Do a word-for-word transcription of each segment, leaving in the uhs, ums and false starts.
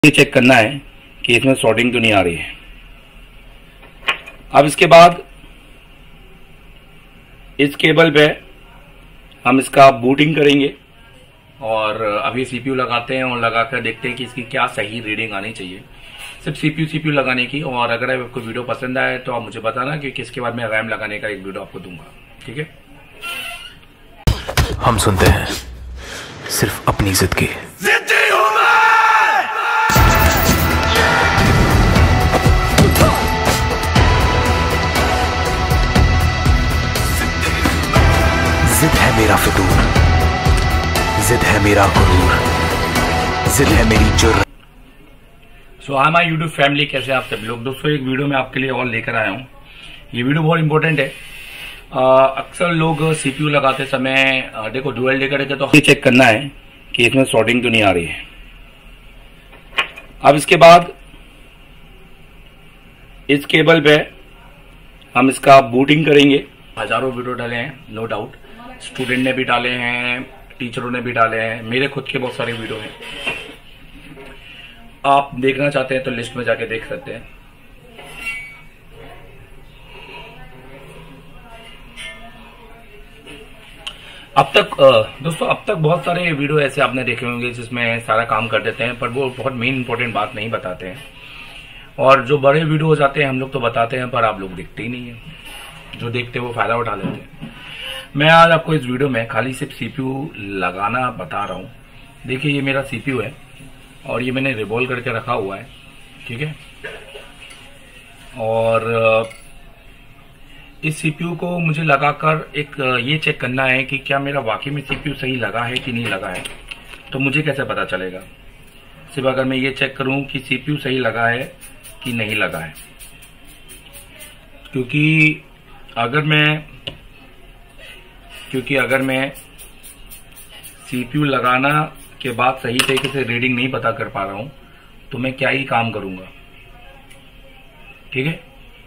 ये चेक करना है कि इसमें शॉर्टिंग तो नहीं आ रही है। अब इसके बाद इस केबल पे हम इसका बूटिंग करेंगे और अभी सीपीयू लगाते हैं और लगाकर देखते हैं कि इसकी क्या सही रीडिंग आनी चाहिए। सिर्फ सीपीयू सीपीयू लगाने की। और अगर आपको वीडियो पसंद आए तो आप मुझे बताना कि किसके बाद मैं रैम लगाने का एक वीडियो आपको दूंगा, ठीक है। हम सुनते हैं सिर्फ अपनी जिद की। जिद है मेरा फितूर, जिद है मेरा गुरूर, जिद है मेरी जुर्रत। So hi my YouTube family, कैसे आप सब लोग। दोस्तों एक वीडियो मैं आपके लिए और लेकर आया हूँ। ये वीडियो बहुत इंपॉर्टेंट है। अक्सर लोग सीपीयू लगाते समय आ, देखो डुअल डे करेंगे तो ये चेक करना है कि इसमें शॉर्टिंग तो नहीं आ रही है। अब इसके बाद इस केबल पे हम इसका बूटिंग करेंगे। हजारों वीडियो डाले हैं, नो डाउट। स्टूडेंट ने भी डाले हैं, टीचरों ने भी डाले हैं, मेरे खुद के बहुत सारे वीडियो हैं। आप देखना चाहते हैं तो लिस्ट में जाके देख सकते हैं। अब तक दोस्तों अब तक बहुत सारे वीडियो ऐसे आपने देखे होंगे जिसमें सारा काम कर देते हैं, पर वो बहुत मेन इंपॉर्टेंट बात नहीं बताते हैं। और जो बड़े वीडियो हो जाते हैं हम लोग तो बताते हैं, पर आप लोग देखते ही नहीं है। जो देखते हैं वो फायदा उठा लेते हैं। मैं आज आपको इस वीडियो में खाली सिर्फ सीपीयू लगाना बता रहा हूं। देखिए ये मेरा सीपीयू है और ये मैंने रिवॉल्व करके रखा हुआ है, ठीक है। और इस सीपीयू को मुझे लगाकर एक ये चेक करना है कि क्या मेरा वाकई में सीपीयू सही लगा है कि नहीं लगा है। तो मुझे कैसे पता चलेगा? सिर्फ अगर मैं ये चेक करूं कि सीपीयू सही लगा है कि नहीं लगा है। क्योंकि अगर मैं क्योंकि अगर मैं सीपीयू लगाना के बाद सही तरीके से रीडिंग नहीं पता कर पा रहा हूं तो मैं क्या ही काम करूंगा, ठीक है।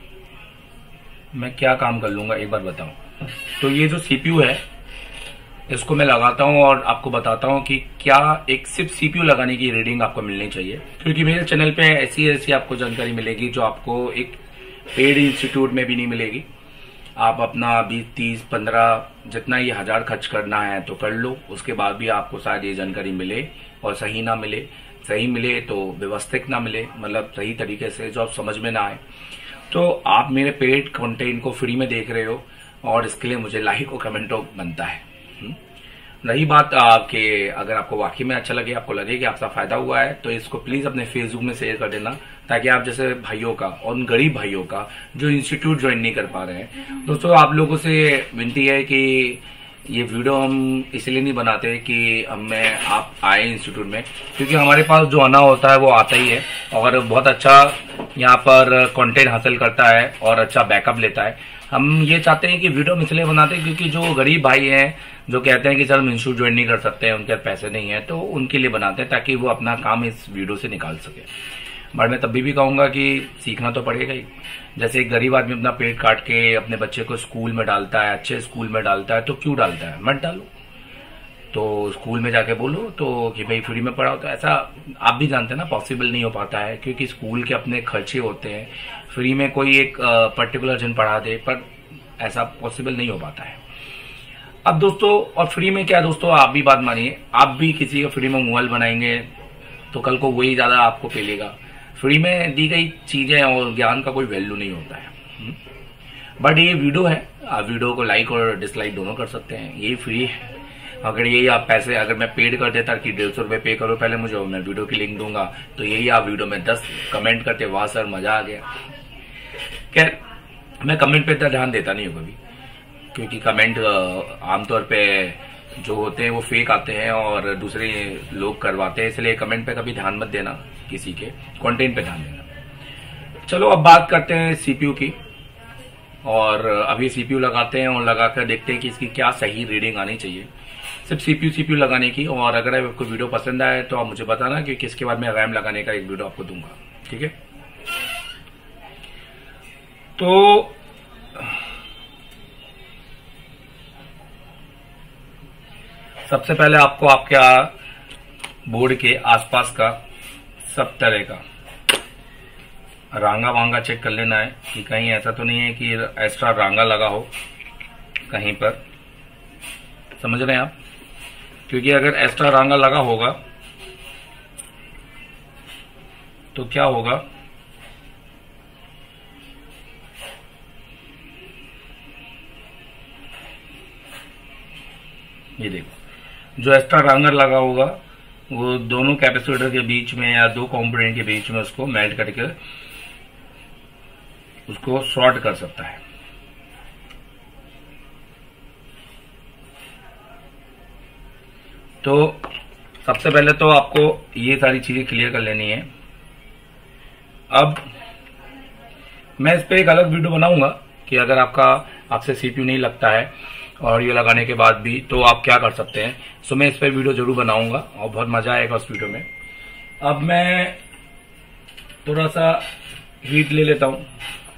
मैं क्या काम कर लूंगा एक बार बताऊं। तो ये जो सीपीयू है इसको मैं लगाता हूं और आपको बताता हूं कि क्या एक सिर्फ सीपीयू लगाने की रीडिंग आपको मिलनी चाहिए। क्योंकि मेरे चैनल पे ऐसी ऐसी आपको जानकारी मिलेगी जो आपको एक पेड इंस्टीट्यूट में भी नहीं मिलेगी। आप अपना बीस तीस पंद्रह जितना ये हजार खर्च करना है तो कर लो, उसके बाद भी आपको शायद ये जानकारी मिले और सही ना मिले। सही मिले तो व्यवस्थित ना मिले, मतलब सही तरीके से जो आप समझ में ना आए। तो आप मेरे पेड कंटेंट को फ्री में देख रहे हो और इसके लिए मुझे लाइक और कमेंट बनता है। रही बात आपके, अगर आपको वाकई में अच्छा लगे, आपको लगे कि आपका फायदा हुआ है, तो इसको प्लीज अपने फेसबुक में शेयर कर देना, ताकि आप जैसे भाइयों का और उन गरीब भाइयों का जो इंस्टीट्यूट ज्वाइन नहीं कर पा रहे हैं। दोस्तों आप लोगों से विनती है कि ये वीडियो हम इसलिए नहीं बनाते कि हमें आप आए इंस्टीट्यूट में, क्योंकि हमारे पास जो आना होता है वो आता ही है और बहुत अच्छा यहाँ पर कंटेंट हासिल करता है और अच्छा बैकअप लेता है। हम ये चाहते हैं कि वीडियो हम इसलिए बनाते हैं क्योंकि जो गरीब भाई हैं जो कहते हैं कि सर हम इंस्टीट्यूट ज्वाइन नहीं कर सकते हैं, उनके पैसे नहीं है, तो उनके लिए बनाते हैं ताकि वो अपना काम इस वीडियो से निकाल सके। बट मैं तभी भी कहूंगा कि सीखना तो पड़ेगा ही। जैसे एक गरीब आदमी अपना पेट काट के अपने बच्चे को स्कूल में डालता है, अच्छे स्कूल में डालता है, तो क्यों डालता है? मत डालो। तो स्कूल में जाके बोलो तो कि भाई फ्री में पढ़ाओ। तो ऐसा आप भी जानते हैं ना, पॉसिबल नहीं हो पाता है, क्योंकि स्कूल के अपने खर्चे होते हैं। फ्री में कोई एक पर्टिकुलर जन पढ़ा दे, पर ऐसा पॉसिबल नहीं हो पाता है। अब दोस्तों, और फ्री में क्या दोस्तों, आप भी बात मानिए, आप भी किसी का फ्री में मोबाइल बनाएंगे तो कल को वही ज्यादा आपको पेलेगा। फ्री में दी गई चीजें और ज्ञान का कोई वैल्यू नहीं होता है। बट ये वीडियो है, आप वीडियो को लाइक और डिसलाइक दोनों कर सकते हैं, ये फ्री है। अगर यही आप पैसे, अगर मैं पेड कर देता कि डेढ़ सौ रुपए पे करो पहले मुझे, मैं वीडियो की लिंक दूंगा, तो यही आप वीडियो में दस कमेंट करते, वाह सर मजा आ गया। खैर मैं कमेंट पे इतना ध्यान देता नहीं हूँ कभी, क्योंकि कमेंट आमतौर पे जो होते हैं वो फेक आते हैं और दूसरे लोग करवाते हैं, इसलिए कमेंट पे कभी ध्यान मत देना, किसी के कंटेंट पे ध्यान देना। चलो अब बात करते हैं सीपीयू की। और अभी सीपीयू लगाते हैं और लगाकर देखते हैं कि इसकी क्या सही रीडिंग आनी चाहिए। सिर्फ सीपीयू सीपीयू लगाने की। और अगर आपको वीडियो पसंद आए तो आप मुझे बताना कि किसके बाद मैं रैम लगाने का एक वीडियो आपको दूंगा, ठीक है। तो सबसे पहले आपको आपके बोर्ड के आसपास का सब तरह का रांगा वांगा चेक कर लेना है कि कहीं ऐसा तो नहीं है कि एक्स्ट्रा रांगा लगा हो कहीं पर, समझ रहे हैं आप? क्योंकि अगर एक्स्ट्रा रांगा लगा होगा तो क्या होगा, ये देखो जो एक्स्ट्रा रांगर लगा होगा वो दोनों कैपेसिटर के बीच में या दो कंपोनेंट के बीच में उसको मेल्ट करके उसको शॉर्ट कर सकता है। तो सबसे पहले तो आपको ये सारी चीजें क्लियर कर लेनी है। अब मैं इस पे एक अलग वीडियो बनाऊंगा कि अगर आपका आपसे सीपीयू नहीं लगता है और ये लगाने के बाद भी तो आप क्या कर सकते हैं, सो मैं इस पर वीडियो जरूर बनाऊंगा और बहुत मजा आएगा उस वीडियो में। अब मैं थोड़ा सा हीट ले लेता हूं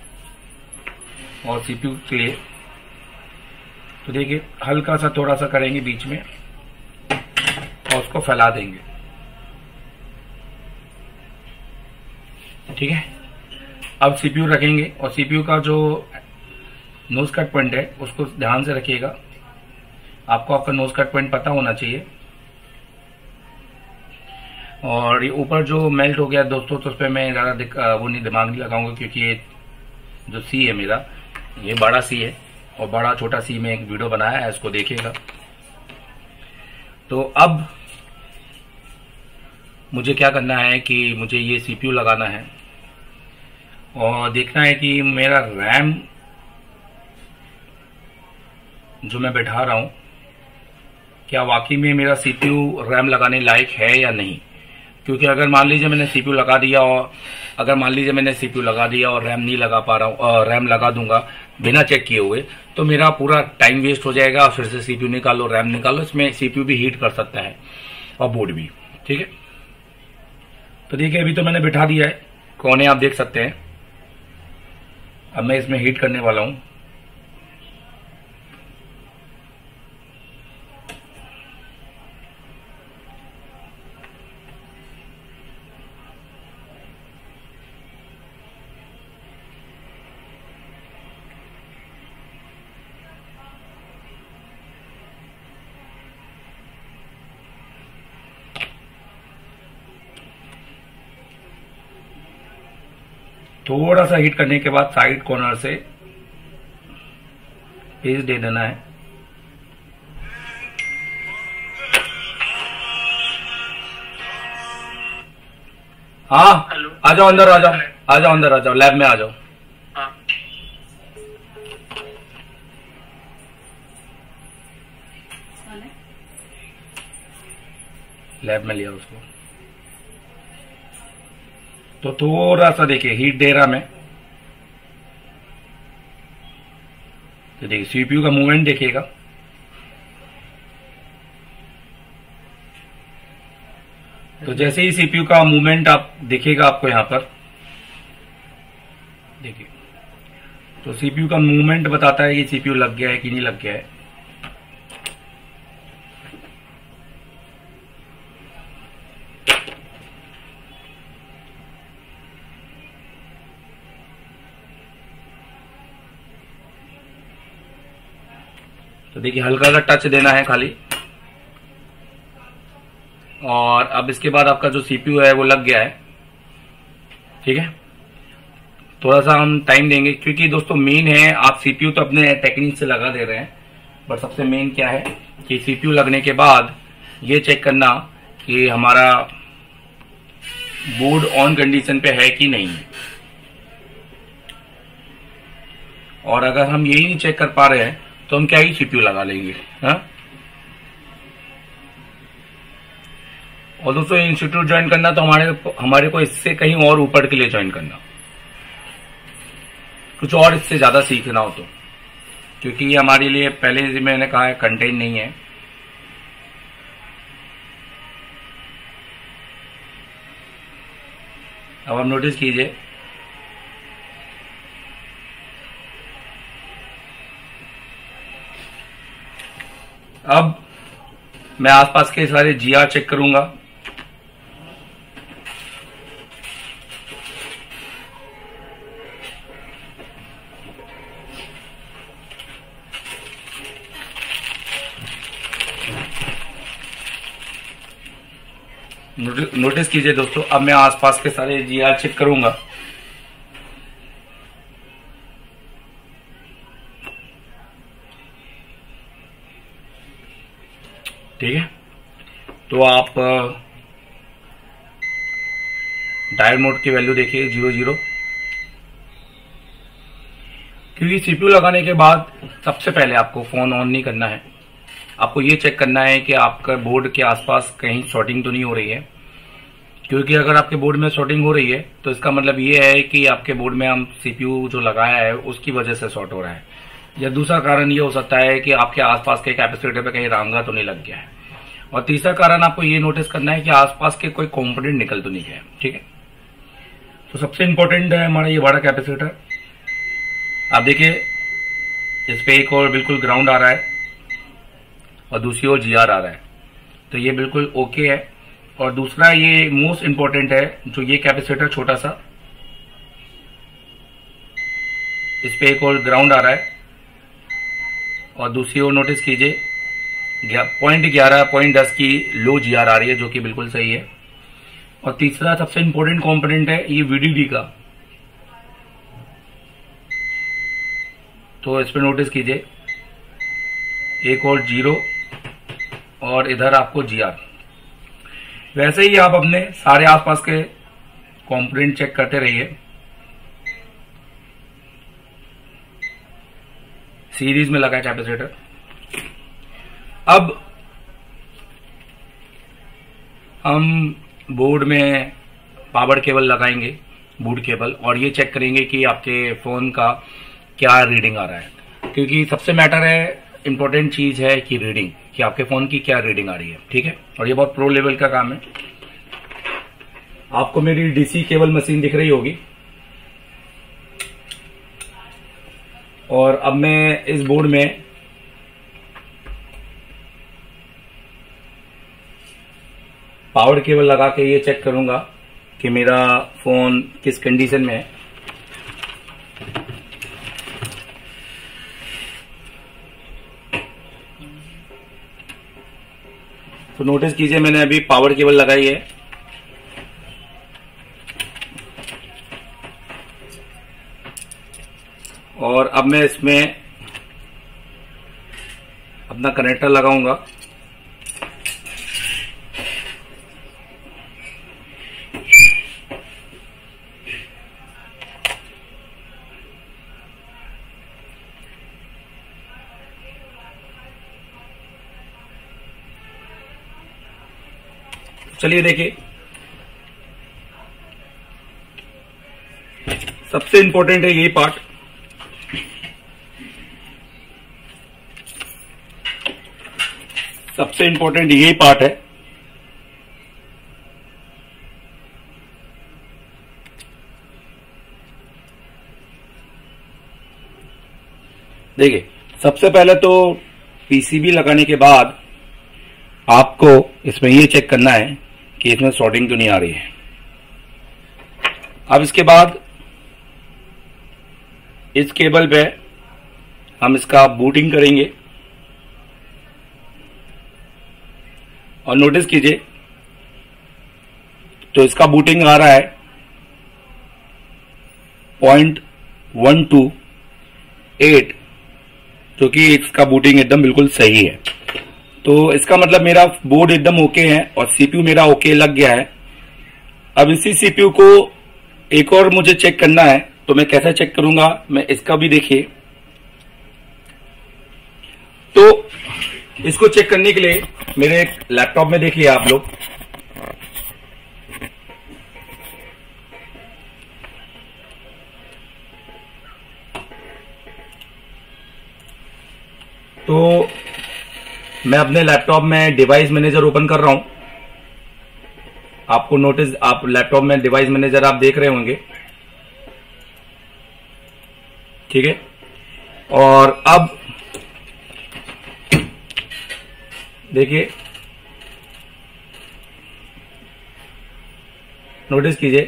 और सीपीयू के लिए, तो देखिए हल्का सा थोड़ा सा करेंगे बीच में और उसको फैला देंगे, ठीक है। अब सीपीयू रखेंगे और सीपीयू का जो नोज कट पॉइंट है उसको ध्यान से रखिएगा। आपको आपका नोज कट पॉइंट पता होना चाहिए। और ये ऊपर जो मेल्ट हो गया दोस्तों, तो उस पर मैं ज्यादा वो नहीं दिमाग नहीं लगाऊंगा, क्योंकि ये जो सी है मेरा, ये बड़ा सी है और बड़ा छोटा सी में एक वीडियो बनाया है, इसको देखिएगा। तो अब मुझे क्या करना है कि मुझे ये सीपीयू लगाना है और देखना है कि मेरा रैम जो मैं बैठा रहा हूं क्या वाकई में मेरा सीपीयू रैम लगाने लायक है या नहीं। क्योंकि अगर मान लीजिए मैंने सीपीयू लगा दिया और अगर मान लीजिए मैंने सीपीयू लगा दिया और रैम नहीं लगा पा रहा हूं और रैम लगा दूंगा बिना चेक किए हुए, तो मेरा पूरा टाइम वेस्ट हो जाएगा। फिर से सीपीयू निकालो, रैम निकालो, इसमें सीपीयू भी हीट कर सकता है और बोर्ड भी, ठीक है। तो देखिए अभी तो मैंने बिठा दिया है, कोने आप देख सकते हैं। अब मैं इसमें हीट करने वाला हूं। थोड़ा सा हीट करने के बाद साइड कॉर्नर से पेस्ट दे देना है। हाँ आ जाओ अंदर, आ जाओ आ जाओ अंदर, आ जाओ लैब में आ जाओ। हाँ। लैब में लिया उसको। तो थोड़ा सा देखिए हीट दे रहा मैं, तो देखिए सीपीयू का मूवमेंट देखिएगा। तो जैसे ही सीपीयू का मूवमेंट आप दिखेगा आपको यहां पर देखिए, तो सीपीयू का मूवमेंट बताता है कि सीपीयू लग गया है कि नहीं लग गया है। तो देखिए हल्का सा टच देना है खाली, और अब इसके बाद आपका जो सीपीयू है वो लग गया है, ठीक है। थोड़ा सा हम टाइम देंगे, क्योंकि दोस्तों मेन है, आप सीपीयू तो अपने टेक्निक से लगा दे रहे हैं, बट सबसे मेन क्या है कि सीपीयू लगने के बाद ये चेक करना कि हमारा बोर्ड ऑन कंडीशन पे है कि नहीं है। और अगर हम यही नहीं चेक कर पा रहे हैं तो हम क्या ही सीपीयू लगा लेंगे, हाँ। और दोस्तों इंस्टीट्यूट ज्वाइन करना तो हमारे हमारे को इससे कहीं और ऊपर के लिए ज्वाइन करना, कुछ और इससे ज्यादा सीखना हो तो, क्योंकि ये हमारे लिए पहले से मैंने कहा है कंटेंट नहीं है। अब आप नोटिस कीजिए अब मैं आसपास के सारे जीआर चेक करूंगा। नोटिस कीजिए दोस्तों, अब मैं आसपास के सारे जीआर चेक करूंगा। ठीक है, तो आप डायल मोड की वैल्यू देखिए जीरो जीरो, क्योंकि सीपीयू लगाने के बाद सबसे पहले आपको फोन ऑन नहीं करना है। आपको ये चेक करना है कि आपका बोर्ड के आसपास कहीं शॉर्टिंग तो नहीं हो रही है, क्योंकि अगर आपके बोर्ड में शॉर्टिंग हो रही है तो इसका मतलब ये है कि आपके बोर्ड में हम सीपीयू जो लगाया है उसकी वजह से शॉर्ट हो रहा है। या दूसरा कारण ये हो सकता है कि आपके आसपास के कैपेसिटर पे कहीं रांगा तो नहीं लग गया है। और तीसरा कारण आपको ये नोटिस करना है कि आसपास के कोई कॉम्पोनेंट निकल तो नहीं गया। ठीक है, तो सबसे इंपॉर्टेंट है हमारा ये बड़ा कैपेसिटर। आप देखिए इस पे एक और बिल्कुल ग्राउंड आ रहा है और दूसरी ओर जीआर आ रहा है, तो ये बिल्कुल ओके है। और दूसरा ये मोस्ट इंपॉर्टेंट है, जो ये कैपेसिटर छोटा सा, इस पे एक और ग्राउंड आ रहा है और दूसरी ओर नोटिस कीजिए पॉइंट ग्यारह पॉइंट दस की लो जीआर आ रही है, जो कि बिल्कुल सही है। और तीसरा सबसे इंपॉर्टेंट कंपोनेंट है ये वीडीडी का, तो इस पे नोटिस कीजिए एक और जीरो और इधर आपको जीआर। वैसे ही आप अपने सारे आसपास के कंपोनेंट चेक करते रहिए। सीरीज में लगा है कैपेसिटर। अब हम बोर्ड में पावर केबल लगाएंगे, बूट केबल, और ये चेक करेंगे कि आपके फोन का क्या रीडिंग आ रहा है, क्योंकि सबसे मैटर है, इंपॉर्टेंट चीज है कि रीडिंग, कि आपके फोन की क्या रीडिंग आ रही है। ठीक है, और ये बहुत प्रो लेवल का काम है। आपको मेरी डीसी केबल मशीन दिख रही होगी, और अब मैं इस बोर्ड में पावर केबल लगा के ये चेक करूंगा कि मेरा फोन किस कंडीशन में है। तो नोटिस कीजिए मैंने अभी पावर केबल लगाई है, और अब मैं इसमें अपना कनेक्टर लगाऊंगा। चलिए देखिए, सबसे इंपॉर्टेंट है ये पार्ट। सबसे इंपॉर्टेंट यही पार्ट है। देखिए, सबसे पहले तो पीसीबी लगाने के बाद आपको इसमें ये चेक करना है कि इसमें शॉर्टिंग तो नहीं आ रही है। अब इसके बाद इस केबल पे हम इसका बूटिंग करेंगे, और नोटिस कीजिए तो इसका बूटिंग आ रहा है पॉइंट वन टू एट, जो कि इसका बूटिंग एकदम बिल्कुल सही है। तो इसका मतलब मेरा बोर्ड एकदम ओके है और सीपीयू मेरा ओके लग गया है। अब इसी सीपीयू को एक और मुझे चेक करना है, तो मैं कैसे चेक करूंगा, मैं इसका भी देखिए। तो इसको चेक करने के लिए मेरे लैपटॉप में देखिए आप लोग, तो मैं अपने लैपटॉप में डिवाइस मैनेजर ओपन कर रहा हूं। आपको नोटिस, आप लैपटॉप में डिवाइस मैनेजर आप देख रहे होंगे। ठीक है, और अब देखिए, नोटिस कीजिए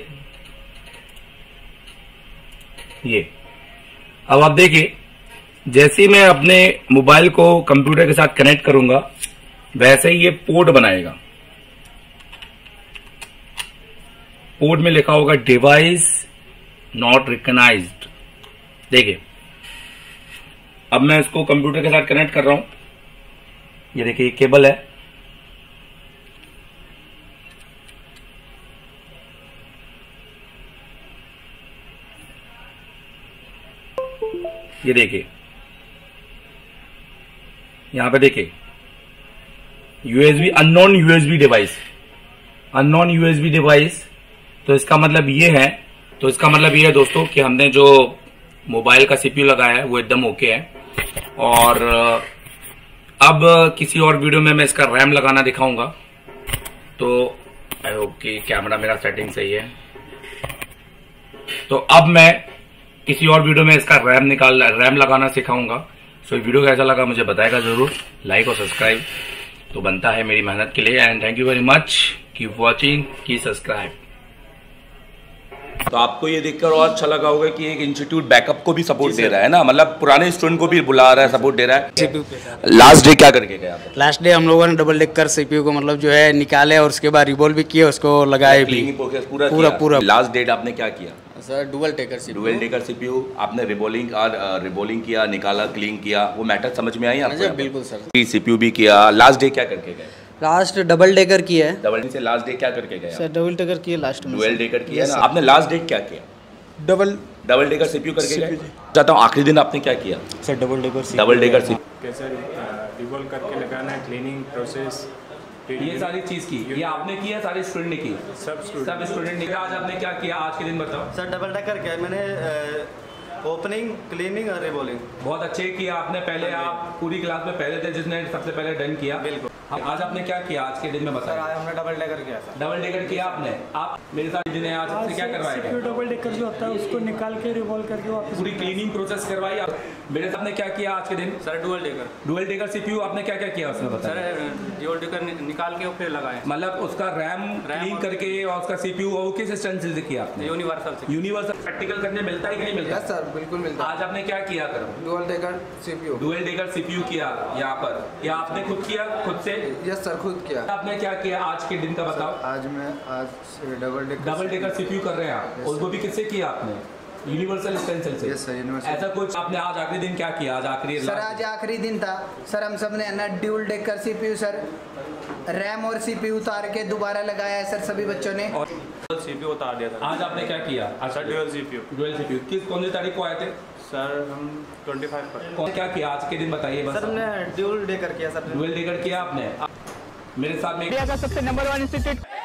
ये। अब आप देखिए, जैसे ही मैं अपने मोबाइल को कंप्यूटर के साथ कनेक्ट करूंगा, वैसे ही ये पोर्ट बनाएगा। पोर्ट में लिखा होगा डिवाइस नॉट रिकग्नाइज्ड। देखिए अब मैं इसको कंप्यूटर के साथ कनेक्ट कर रहा हूं। ये देखिए केबल है, ये देखिए यहां पे देखिए USB unknown USB device, unknown USB device. तो इसका मतलब ये है तो इसका मतलब ये है दोस्तों कि हमने जो मोबाइल का सीपीयू लगाया है वो एकदम ओके है। और अब किसी और वीडियो में मैं इसका रैम लगाना दिखाऊंगा। तो आई होप कि कैमरा मेरा सेटिंग सही है। तो अब मैं किसी और वीडियो में इसका रैम निकाल रैम लगाना सिखाऊंगा। सो वीडियो कैसा लगा मुझे बताएगा जरूर, लाइक और सब्सक्राइब तो बनता है मेरी मेहनत के लिए। And thank you very much, keep watching, keep subscribe. तो आपको ये देखकर और अच्छा लगा होगा कि एक इंस्टीट्यूट बैकअप को भी सपोर्ट दे रहा है ना, मतलब पुराने स्टूडेंट को भी बुला रहा है, सपोर्ट दे रहा है। लास्ट डे क्या करके गया? लास्ट डे हम लोगों ने डबल डेकर सीपीयू को मतलब जो है निकाले और उसके बाद रिवॉल्व भी किए, उसको लगाए भी पूरा पूरा पूरा। लास्ट डेट आपने क्या किया sir? Dual decker CPU. Dual decker CPU आपने रिबोलिंग और रिबोलिंग किया, निकाला, क्लीन किया, वो मैटर समझ में आई आपको? बिल्कुल सर। सीपीयू भी किया। लास्ट डे क्या करके गए? लास्ट डबल डेकर किया है। डबल से लास्ट डे क्या करके गए सर? डबल डेकर किया लास्ट में। डुअल डेकर किया ना आपने? लास्ट डे क्या किया? डबल डबल डेकर सीपीयू करके गए। चाहता हूँ आखिरी दिन आपने क्या किया? Sir double decker double decker CPU कैसे रिवॉल्व करके लगाना है, क्लीनिंग प्रोसेस, ये सारी चीज की ये आपने किया, सारे स्टूडेंट ने की, सब स्टूडेंट सब स्टूडेंट ने। आज आपने क्या किया आज के दिन बताओ? सर डबल डेकर क्या है, मैंने ओपनिंग, क्लीनिंग और रिबॉलिंग। बहुत अच्छे किया आपने। पहले आप पूरी क्लास में पहले थे जिसने सबसे पहले डन किया। बिल्कुल। आज आपने क्या किया आज के दिन में सर बताया? आज हमने डबल डेकर किया सर। डबल डेकर किया आपने। आप मेरे साथ जिन्हें आज आपसे क्या करवाएगा? डबल डेकर जो होता है उसको निकाल के रिवॉल्व करके वापस पूरी क्लीनिंग प्रोसेस करवाई आप। मेरे साथ ने क्या किया आज के दिन? Sir dual decker. Dual decker CPU आपने क्या क्या किया उसमें बताया? सर डुअल डेकर निकाल के फिर लगाए, मतलब उसका रैम क्लीन करके और उसका सीपीयू वो किस स्ट्रेंथ से किया आपने? यूनिवर्सल से। यूनिवर्सल प्रैक्टिकल करने मिलता है कि नहीं मिलता? यस सर बिल्कुल मिलता है। आज आपने क्या किया करो? Dual decker CPU. Dual decker CPU किया यहाँ पर, या आपने खुद किया खुद से? यस सर खुद किया। आपने क्या किया आज के दिन का बताओ? आज मैं आज double decker double decker CPU कर रहे हैं आप, और वो भी किससे किया आपने? यूनिवर्सल स्टेंसिल से। Yes sir universal. ऐसा कुछ आपने आज आखिरी दिन क्या किया? आज आखिरी सर आज आखिरी दिन था सर, हम सब ने ना dual decker CPU sir RAM और सीपीयू उतार के दोबारा लगाया है सर सभी बच्चों ने। और सीपीयू उतार दिया था। आज आपने क्या किया? आज sir dual CPU. Dual CPU किस कौन सी तारीख को आए थे? सर हम पच्चीस पर। कौन क्या किया आज के दिन बताइए बस। सर हमने डुअल डेकर किया सर। डुअल डेकर किया आपने। मेरे साथ में सबसे नंबर वन इंस्टीट्यूट